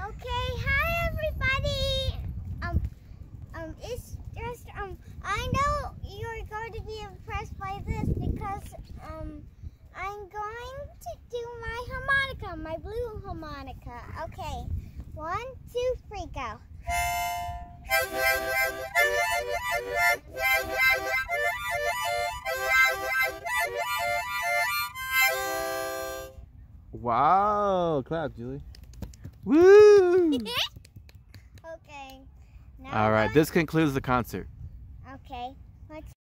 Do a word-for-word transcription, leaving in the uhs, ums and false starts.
Okay, hi everybody. Um, um, it's just um. I know you're going to be impressed by this because um, I'm going to do my harmonica, my blue harmonica. Okay, one, two, three, go. Wow! Clap, Julie. Woo! Okay. Now All right, one- this concludes the concert. Okay.